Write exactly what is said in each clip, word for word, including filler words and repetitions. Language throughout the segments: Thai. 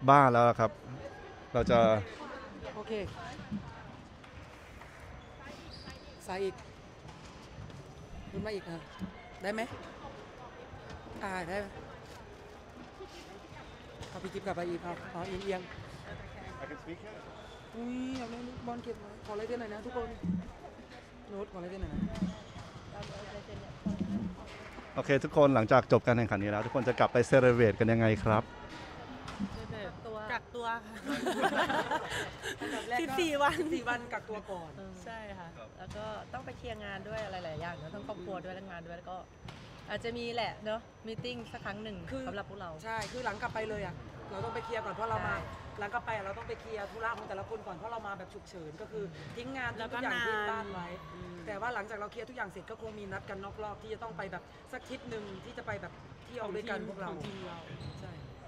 บ้านแล้วครับเราจะโอเคใส่อีกขึ้นมาอีกเออได้ไหมอ่าได้เอาพี่จิ๊บกลับไปอีกเอาเอาเอียงเอียงอุ้ยเอาเลยบอลเก็บไว้ขออะไรเต้นหน่อยนะทุกคนโน้ตขออะไรเต้นหน่อยนะโอเคทุกคนหลังจากจบการแข่งขันนี้แล้วทุกคนจะกลับไปเซเลบรตกันยังไงครับกักตัวค่ะสิบสี่วันสิบสี่วันกักตัวก่อนใช่ค่ะแล้วก็ต้องไปเคลียร์งานด้วยอะไรหลายอย่างเนาะทั้งครอบครัวด้วยและงานด้วยแล้วก็อาจจะมีแหละเนาะมีติ้งสักครั้งหนึ่งสำหรับพวกเราใช่คือหลังกลับไปเลยอ่ะเราต้องไปเคลียร์ก่อนเพราะเรามาหลังกลับไปเราต้องไปเคลียร์ธุระของแต่ละคนก่อนเพราะเรามาแบบฉุกเฉินก็คือทิ้งงานทุกอย่างที่บ้านไว้แต่ว่าหลังจากเราเคลียร์ทุกอย่างเสร็จก็คงมีนัดกันนอกรอบที่จะต้องไปแบบสักทริปหนึ่งที่จะไปแบบเที่ยวด้วยกันพวกเราใช่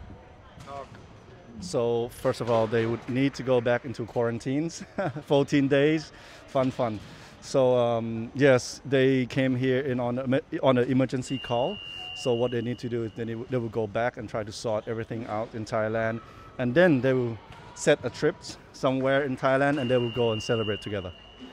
So first of all, they would need to go back into quarantines, fourteen days, fun, fun. So um, yes, they came here in on a, on an emergency call. So what they need to do is they, need, they will go back and try to sort everything out in Thailand, and then they will set a trip somewhere in Thailand, and they will go and celebrate together.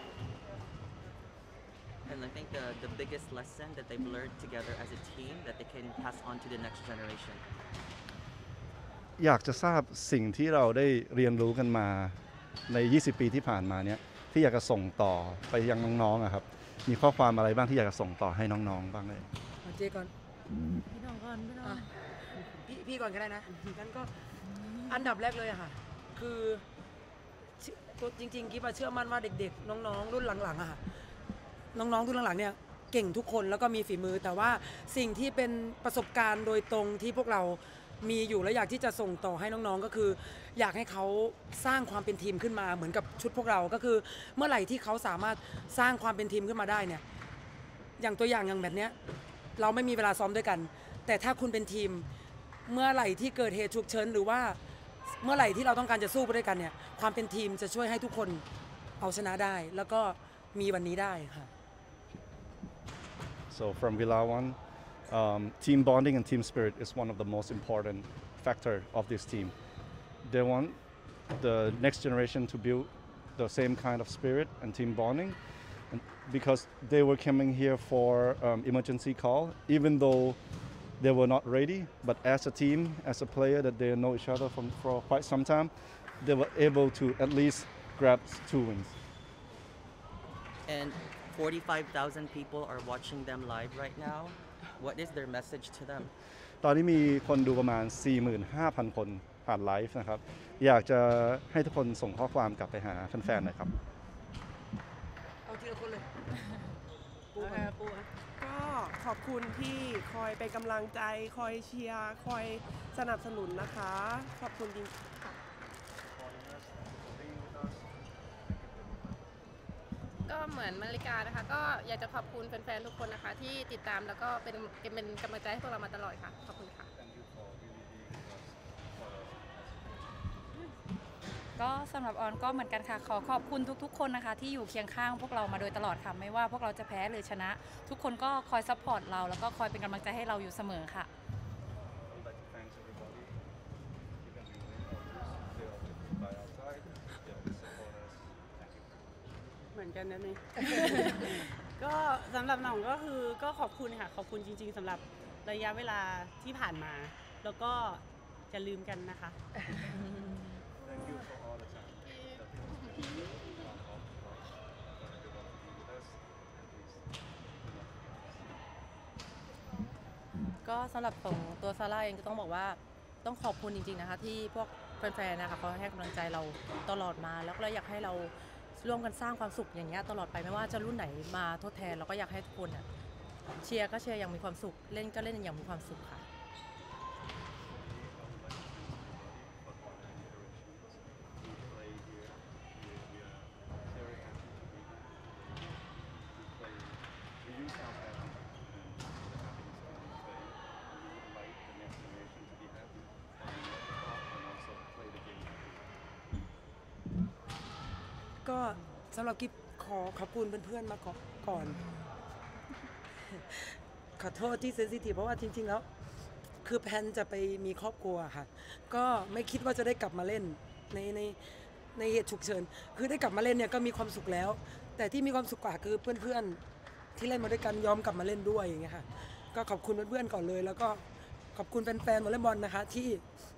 And I think the, the biggest lesson that they've learned together as a team that they can pass on to the next generation. อยากจะทราบสิ่งที่เราได้เรียนรู้กันมาในยี่สิบปีที่ผ่านมาเนี้ยที่อยากจะส่งต่อไปยังน้องๆอะครับมีข้อความอะไรบ้างที่อยากจะส่งต่อให้น้องๆบ้างเลยเจก่อนพี่น้องก่อนพี่น้องพี่พี่ก่อนก็ได้นะงั้นก็อันดับแรกเลยอะค่ะคือตัวจริงๆกิ๊บเชื่อมั่นว่าเด็กๆน้องๆรุ่นหลังๆอะค่ะน้องๆรุ่นหลังๆเนี่ยเก่งทุกคนแล้วก็มีฝีมือแต่ว่าสิ่งที่เป็นประสบการณ์โดยตรงที่พวกเรามีอยู่และอยากที่จะส่งต่อให้น้องๆก็คืออยากให้เขาสร้างความเป็นทีมขึ้นมาเหมือนกับชุดพวกเราก็คือเมื่อไหร่ที่เขาสามารถสร้างความเป็นทีมขึ้นมาได้เนี่ยอย่างตัวอย่างอย่างแบบเนี้ยเราไม่มีเวลาซ้อมด้วยกันแต่ถ้าคุณเป็นทีมเมื่อไหร่ที่เกิดเหตุฉุกเฉินหรือว่าเมื่อไหร่ที่เราต้องการจะสู้ไปด้วยกันเนี่ยความเป็นทีมจะช่วยให้ทุกคนเอาชนะได้แล้วก็มีวันนี้ได้ค่ะ So from Vilawan, um, team bonding and team spirit is one of the most important factor of this team. They want the next generation to build the same kind of spirit and team bonding, and because they were coming here for um, emergency call, even though they were not ready, but as a team, as a player that they know each other from for quite some time, they were able to at least grab two wins. And forty-five thousand people are watching them live right now. What is their message to them? ตอนนี้มีคนดูประมาณ สี่หมื่นห้าพัน คนผ่านไลฟ์นะครับอยากจะให้ทุกคนส่งข้อความกลับไปหาแฟนๆหน่อยครับเอาทีละคนเลยปูปูก็ขอบคุณที่คอยเป็นกำลังใจคอยเชียร์คอยสนับสนุนนะคะขอบคุณจริงค่ะก็เหมือนมาริกานะคะก็อยากจะขอบคุณแฟนๆทุกคนนะคะที่ติดตามแล้วก็เป็นเป็นกำลังใจให้พวกเรามาตลอดค่ะขอบคุณค่ะก็สำหรับออนก็เหมือนกันค่ะขอขอบคุณทุกๆคนนะคะที่อยู่เคียงข้างพวกเรามาโดยตลอดค่ะไม่ว่าพวกเราจะแพ้หรือชนะทุกคนก็คอยซัพพอร์ตเราแล้วก็คอยเป็นกำลังใจให้เราอยู่เสมอค่ะเหมือนกันนะนี่ ก็สำหรับน้องก็คือก็ขอบคุณค่ะขอบคุณจริงๆสำหรับระยะเวลาที่ผ่านมาแล้วก็จะลืมกันนะคะก็สำหรับของตัวซาร่าเองก็ต้องบอกว่าต้องขอบคุณจริงๆนะคะที่พวกแฟนๆนะคะเขาให้กำลังใจเราตลอดมาแล้วก็อยากให้เราร่วมกันสร้างความสุขอย่างเงี้ยตลอดไปไม่ว่าจะรุ่นไหนมาทดแทนเราก็อยากให้ทุกคนเชียร์ก็เชียร์อย่างมีความสุขเล่นก็เล่นอย่างมีความสุขค่ะก็สำหรับกิ๊บขอขอบคุณเพื่อนๆมาก่อนขอโทษที่เซนซิทีฟเพราะว่าจริงๆแล้วคือแพนจะไปมีครอบครัวค่ะก็ไม่คิดว่าจะได้กลับมาเล่นในในในเหตุฉุกเฉินคือได้กลับมาเล่นเนี่ยก็มีความสุขแล้ว แต่ที่มีความสุขกว่าคือเพื่อนๆที่เล่นมาด้วยกันยอมกลับมาเล่นด้วยอย่างเงี้ยค่ะก็ขอบคุณเพื่อนๆก่อนเลย แล้วก็ขอบคุณแฟนๆวอลเลย์บอลนะคะที่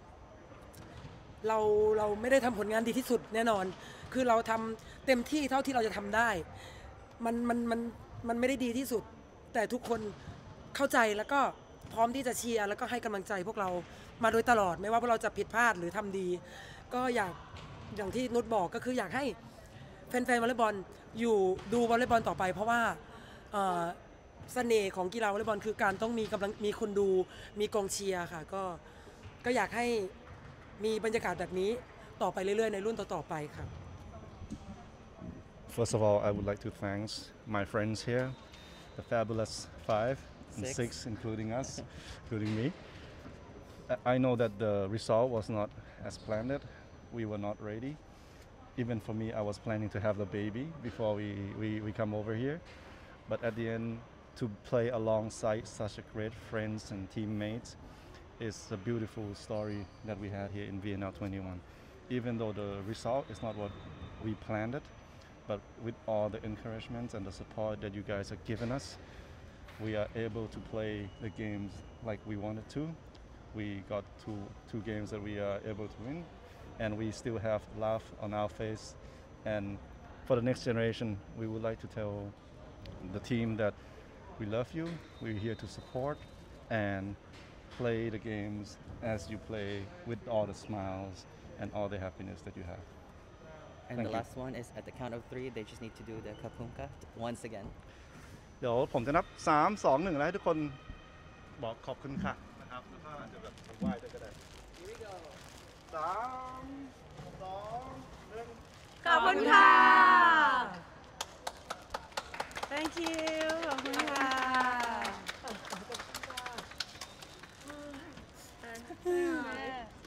เราเราไม่ได้ทำผลงานดีที่สุดแน่นอน คือเราทำเต็มที่เท่าที่เราจะทำได้มันมันมันมันไม่ได้ดีที่สุด แต่ทุกคนเข้าใจแล้วก็พร้อมที่จะเชียร์แล้วก็ให้กำลังใจพวกเรามาโดยตลอดไม่ว่าพวกเราจะผิดพลาดหรือทำดี ก็อยากอย่างที่นุชบอกก็คืออยากให้แฟนๆวอลเลย์บอลอยู่ดูวอลเลย์บอลต่อไป เพราะว่าเสน่ห์ของกีฬาวอลเลย์บอลคือการต้องมีกำลังมีคนดูมีกองเชียร์ค่ะก็ก็อยากให้มีบรรยากาศแบบนี้ต่อไปเรื่อยๆในรุ่นต่อๆไปค่ะ First of all, I would like to thank my friends here, the fabulous five and Six. six, including us, including me. I- I know that the result was not as planned. We were not ready. Even for me, I was planning to have the baby before we, we, we come over here. But at the end, to play alongside such a great friends and teammates is a beautiful story that we had here in V N L twenty-one. Even though the result is not what we planned it, but with all the encouragement and the support that you guys have given us, we are able to play the games like we wanted to. We got two two games that we are able to win, and we still have laugh on our face. And for the next generation, we would like to tell the team that we love you. We're here to support and play the games as you play with all the smiles and all the happiness that you have. And Thank the you. last one is at the count of three, they just need to do the kapunka once again. เดี๋ยวผมจะนับสาม สอง หนึ่งแล้วให้ทุกคนบอกขอบคุณค่ะนะครับแล้วก็อาจจะแบบไหว้ด้วยก็ได้สามสองหนึ่งขอบคุณค่ะ thank you ขอบคุณค่ะค่ะ